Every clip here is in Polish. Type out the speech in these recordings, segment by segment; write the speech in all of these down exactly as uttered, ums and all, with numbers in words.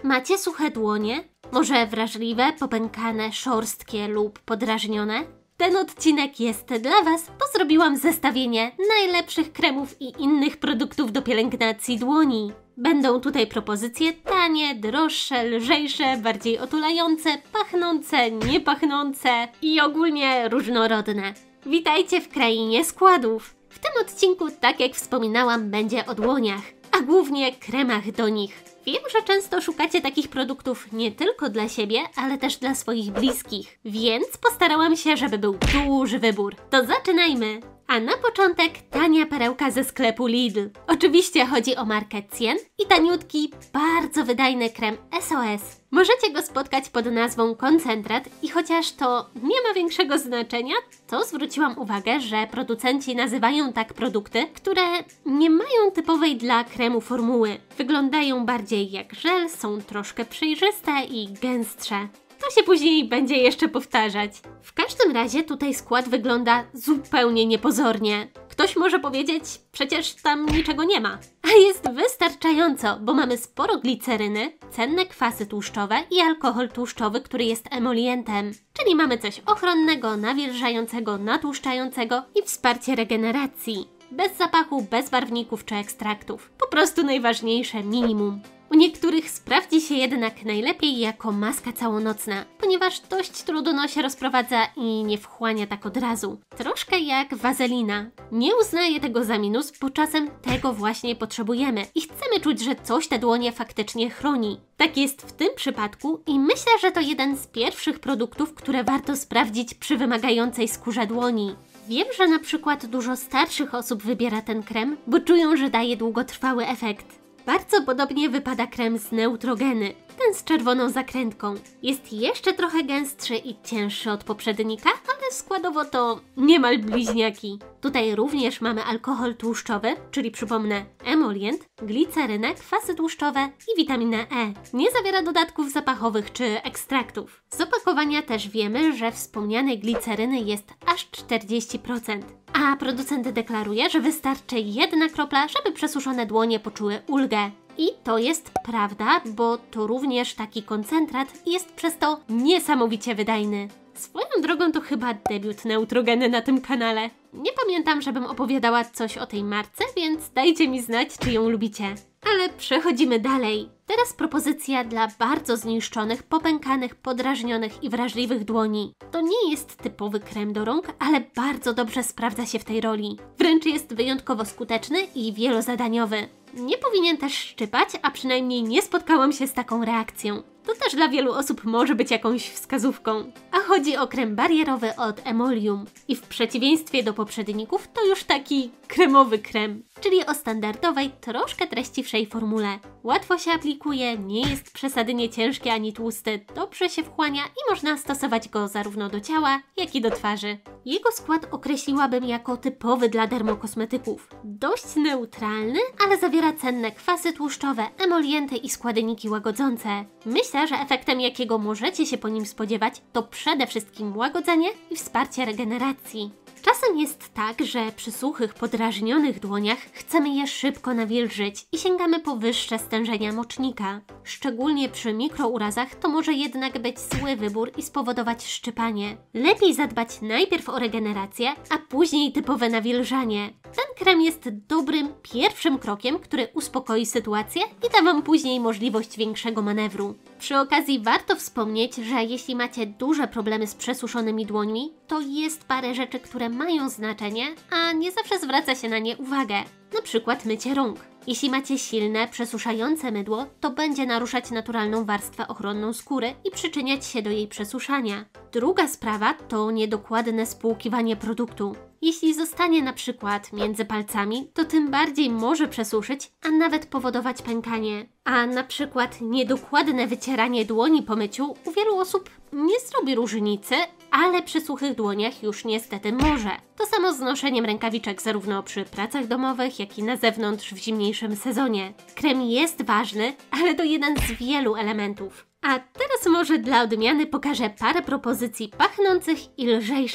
Macie suche dłonie? Może wrażliwe, popękane, szorstkie lub podrażnione? Ten odcinek jest dla Was, bo zrobiłam zestawienie najlepszych kremów i innych produktów do pielęgnacji dłoni. Będą tutaj propozycje tanie, droższe, lżejsze, bardziej otulające, pachnące, niepachnące i ogólnie różnorodne. Witajcie w krainie składów! W tym odcinku, tak jak wspominałam, będzie o dłoniach, a głównie kremach do nich. Wiem, że często szukacie takich produktów nie tylko dla siebie, ale też dla swoich bliskich, więc postarałam się, żeby był duży wybór. To zaczynajmy! A na początek tania perełka ze sklepu Lidl. Oczywiście chodzi o markę Cien i taniutki, bardzo wydajny krem S O S. Możecie go spotkać pod nazwą koncentrat i chociaż to nie ma większego znaczenia, to zwróciłam uwagę, że producenci nazywają tak produkty, które nie mają typowej dla kremu formuły. Wyglądają bardziej jak żel, są troszkę przejrzyste i gęstsze. To się później będzie jeszcze powtarzać. W każdym razie tutaj skład wygląda zupełnie niepozornie. Ktoś może powiedzieć, przecież tam niczego nie ma. A jest wystarczająco, bo mamy sporo gliceryny, cenne kwasy tłuszczowe i alkohol tłuszczowy, który jest emolientem. Czyli mamy coś ochronnego, nawilżającego, natłuszczającego i wsparcie regeneracji. Bez zapachu, bez barwników czy ekstraktów. Po prostu najważniejsze minimum. U niektórych sprawdzi się jednak najlepiej jako maska całonocna, ponieważ dość trudno się rozprowadza i nie wchłania tak od razu. Troszkę jak wazelina. Nie uznaję tego za minus, bo czasem tego właśnie potrzebujemy i chcemy czuć, że coś te dłonie faktycznie chroni. Tak jest w tym przypadku i myślę, że to jeden z pierwszych produktów, które warto sprawdzić przy wymagającej skórze dłoni. Wiem, że na przykład dużo starszych osób wybiera ten krem, bo czują, że daje długotrwały efekt. Bardzo podobnie wypada krem z Neutrogeny, ten z czerwoną zakrętką. Jest jeszcze trochę gęstszy i cięższy od poprzednika, ale składowo to niemal bliźniaki. Tutaj również mamy alkohol tłuszczowy, czyli przypomnę emolient, glicerynę, kwasy tłuszczowe i witaminę E. Nie zawiera dodatków zapachowych czy ekstraktów. Z opakowania też wiemy, że wspomnianej gliceryny jest aż czterdzieści procent. A producent deklaruje, że wystarczy jedna kropla, żeby przesuszone dłonie poczuły ulgę. I to jest prawda, bo to również taki koncentrat i jest przez to niesamowicie wydajny. Swoją drogą to chyba debiut Neutrogeny na tym kanale. Nie pamiętam, żebym opowiadała coś o tej marce, więc dajcie mi znać, czy ją lubicie. Ale przechodzimy dalej. Teraz propozycja dla bardzo zniszczonych, popękanych, podrażnionych i wrażliwych dłoni. To nie jest typowy krem do rąk, ale bardzo dobrze sprawdza się w tej roli. Wręcz jest wyjątkowo skuteczny i wielozadaniowy. Nie powinien też szczypać, a przynajmniej nie spotkałam się z taką reakcją. To też dla wielu osób może być jakąś wskazówką. A chodzi o krem barierowy od Emolium. I w przeciwieństwie do poprzedników to już taki kremowy krem, czyli o standardowej, troszkę treściwszej formule. Łatwo się aplikuje, nie jest przesadnie ciężki ani tłusty, dobrze się wchłania i można stosować go zarówno do ciała, jak i do twarzy. Jego skład określiłabym jako typowy dla dermokosmetyków. Dość neutralny, ale zawiera cenne kwasy tłuszczowe, emolienty i składniki łagodzące. Myślę, że efektem, jakiego możecie się po nim spodziewać, to przede wszystkim łagodzenie i wsparcie regeneracji. Czasem jest tak, że przy suchych, podrażnionych dłoniach chcemy je szybko nawilżyć i sięgamy po wyższe stężenia mocznika. Szczególnie przy mikrourazach to może jednak być zły wybór i spowodować szczypanie. Lepiej zadbać najpierw o regenerację, a później typowe nawilżanie. Ten krem jest dobrym pierwszym krokiem, który uspokoi sytuację i da Wam później możliwość większego manewru. Przy okazji warto wspomnieć, że jeśli macie duże problemy z przesuszonymi dłońmi, to jest parę rzeczy, które mają znaczenie, a nie zawsze zwraca się na nie uwagę. Na przykład mycie rąk. Jeśli macie silne, przesuszające mydło, to będzie naruszać naturalną warstwę ochronną skóry i przyczyniać się do jej przesuszania. Druga sprawa to niedokładne spłukiwanie produktu. Jeśli zostanie na przykład między palcami, to tym bardziej może przesuszyć, a nawet powodować pękanie. A na przykład niedokładne wycieranie dłoni po myciu u wielu osób nie zrobi różnicy, ale przy suchych dłoniach już niestety może. To samo z noszeniem rękawiczek zarówno przy pracach domowych, jak i na zewnątrz w zimniejszym sezonie. Krem jest ważny, ale to jeden z wielu elementów. A teraz może dla odmiany pokażę parę propozycji pachnących i lżejszych.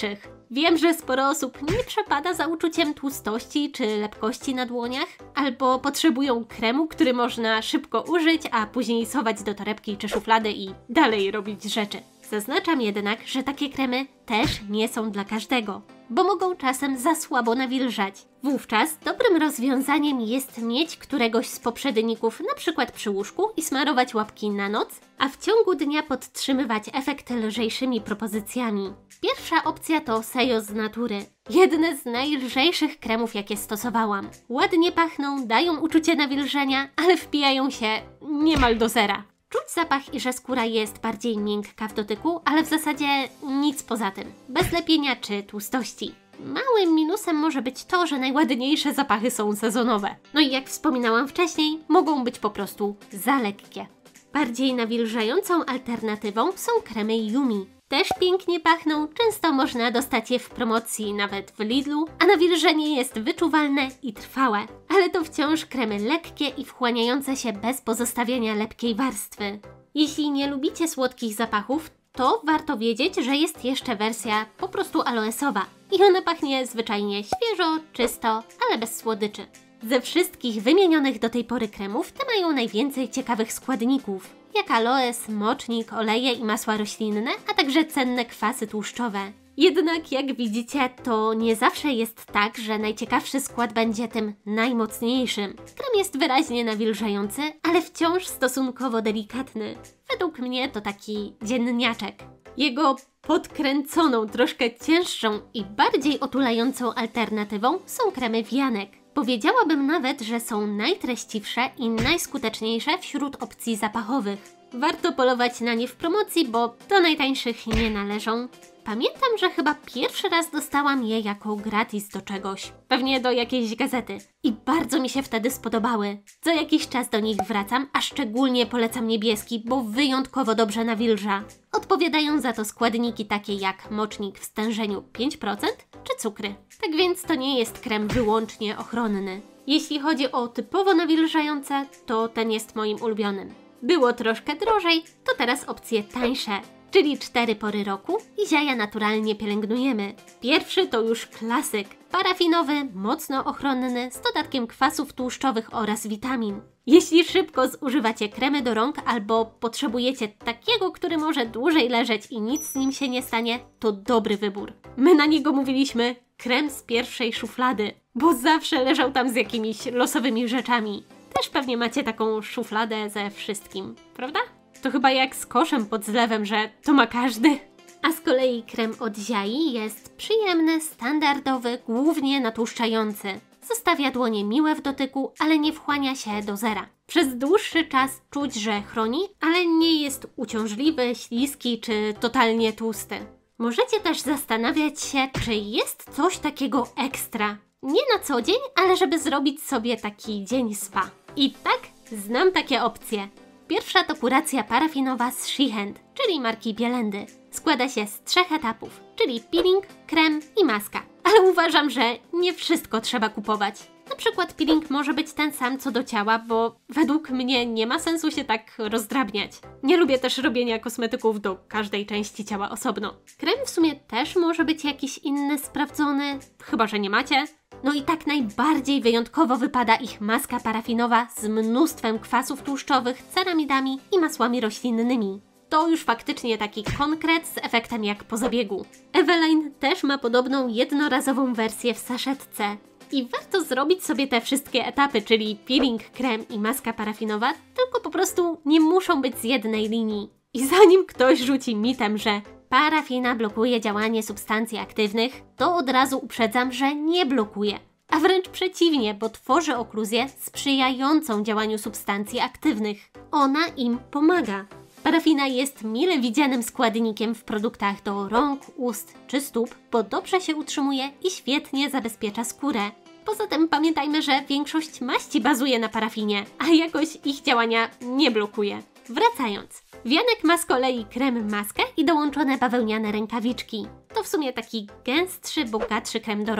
Wiem, że sporo osób nie przepada za uczuciem tłustości czy lepkości na dłoniach, albo potrzebują kremu, który można szybko użyć, a później schować do torebki czy szuflady i dalej robić rzeczy. Zaznaczam jednak, że takie kremy też nie są dla każdego, bo mogą czasem za słabo nawilżać. Wówczas dobrym rozwiązaniem jest mieć któregoś z poprzedników na przykład przy łóżku i smarować łapki na noc, a w ciągu dnia podtrzymywać efekt lżejszymi propozycjami. Pierwsza opcja to Sejo z natury. Jedne z najlżejszych kremów, jakie stosowałam. Ładnie pachną, dają uczucie nawilżenia, ale wpijają się niemal do zera. Czuć zapach i że skóra jest bardziej miękka w dotyku, ale w zasadzie nic poza tym. Bez lepienia czy tłustości. Małym minusem może być to, że najładniejsze zapachy są sezonowe. No i jak wspominałam wcześniej, mogą być po prostu za lekkie. Bardziej nawilżającą alternatywą są kremy Yumi. Też pięknie pachną, często można dostać je w promocji nawet w Lidlu, a nawilżenie jest wyczuwalne i trwałe. Ale to wciąż kremy lekkie i wchłaniające się bez pozostawiania lepkiej warstwy. Jeśli nie lubicie słodkich zapachów, to warto wiedzieć, że jest jeszcze wersja po prostu aloesowa. I ona pachnie zwyczajnie świeżo, czysto, ale bez słodyczy. Ze wszystkich wymienionych do tej pory kremów te mają najwięcej ciekawych składników, jak aloes, mocznik, oleje i masła roślinne, a także cenne kwasy tłuszczowe. Jednak jak widzicie, to nie zawsze jest tak, że najciekawszy skład będzie tym najmocniejszym. Krem jest wyraźnie nawilżający, ale wciąż stosunkowo delikatny. Według mnie to taki dzienniaczek. Jego podkręconą, troszkę cięższą i bardziej otulającą alternatywą są kremy wianek. Powiedziałabym nawet, że są najtreściwsze i najskuteczniejsze wśród opcji zapachowych. Warto polować na nie w promocji, bo do najtańszych nie należą. Pamiętam, że chyba pierwszy raz dostałam je jako gratis do czegoś. Pewnie do jakiejś gazety. I bardzo mi się wtedy spodobały. Co jakiś czas do nich wracam, a szczególnie polecam niebieski, bo wyjątkowo dobrze nawilża. Odpowiadają za to składniki takie jak mocznik w stężeniu pięć procent czy cukry. Tak więc to nie jest krem wyłącznie ochronny. Jeśli chodzi o typowo nawilżające, to ten jest moim ulubionym. Było troszkę drożej, to teraz opcje tańsze, czyli cztery pory roku i ziaja naturalnie pielęgnujemy. Pierwszy to już klasyk, parafinowy, mocno ochronny, z dodatkiem kwasów tłuszczowych oraz witamin. Jeśli szybko zużywacie kremy do rąk albo potrzebujecie takiego, który może dłużej leżeć i nic z nim się nie stanie, to dobry wybór. My na niego mówiliśmy krem z pierwszej szuflady, bo zawsze leżał tam z jakimiś losowymi rzeczami. Też pewnie macie taką szufladę ze wszystkim, prawda? To chyba jak z koszem pod zlewem, że to ma każdy. A z kolei krem od Ziai jest przyjemny, standardowy, głównie natłuszczający. Zostawia dłonie miłe w dotyku, ale nie wchłania się do zera. Przez dłuższy czas czuć, że chroni, ale nie jest uciążliwy, śliski czy totalnie tłusty. Możecie też zastanawiać się, czy jest coś takiego ekstra. Nie na co dzień, ale żeby zrobić sobie taki dzień spa. I tak, znam takie opcje. Pierwsza to kuracja parafinowa z Shehand, czyli marki Bielendy. Składa się z trzech etapów, czyli peeling, krem i maska. Ale uważam, że nie wszystko trzeba kupować. Na przykład peeling może być ten sam co do ciała, bo według mnie nie ma sensu się tak rozdrabniać. Nie lubię też robienia kosmetyków do każdej części ciała osobno. Krem w sumie też może być jakiś inny sprawdzony, chyba że nie macie. No i tak najbardziej wyjątkowo wypada ich maska parafinowa z mnóstwem kwasów tłuszczowych, ceramidami i masłami roślinnymi. To już faktycznie taki konkret z efektem jak po zabiegu. Eveline też ma podobną jednorazową wersję w saszetce. I warto zrobić sobie te wszystkie etapy, czyli peeling, krem i maska parafinowa, tylko po prostu nie muszą być z jednej linii. I zanim ktoś rzuci mitem, że parafina blokuje działanie substancji aktywnych, to od razu uprzedzam, że nie blokuje. A wręcz przeciwnie, bo tworzy okluzję sprzyjającą działaniu substancji aktywnych. Ona im pomaga. Parafina jest mile widzianym składnikiem w produktach do rąk, ust czy stóp, bo dobrze się utrzymuje i świetnie zabezpiecza skórę. Poza tym pamiętajmy, że większość maści bazuje na parafinie, a jakoś ich działania nie blokuje. Wracając, wianek ma z kolei krem maskę i dołączone bawełniane rękawiczki. To w sumie taki gęstszy, bogatszy krem do rąk.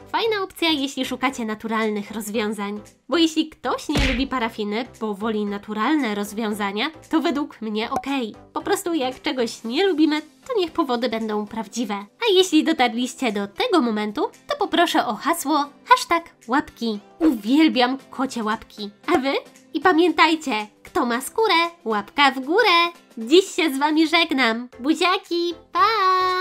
Fajna opcja, jeśli szukacie naturalnych rozwiązań. Bo jeśli ktoś nie lubi parafiny, bo woli naturalne rozwiązania, to według mnie okej. Po prostu jak czegoś nie lubimy, to niech powody będą prawdziwe. A jeśli dotarliście do tego momentu, to poproszę o hasło hashtag łapki. Uwielbiam kocie łapki. A wy? I pamiętajcie, kto ma skórę, łapka w górę. Dziś się z wami żegnam. Buziaki, pa!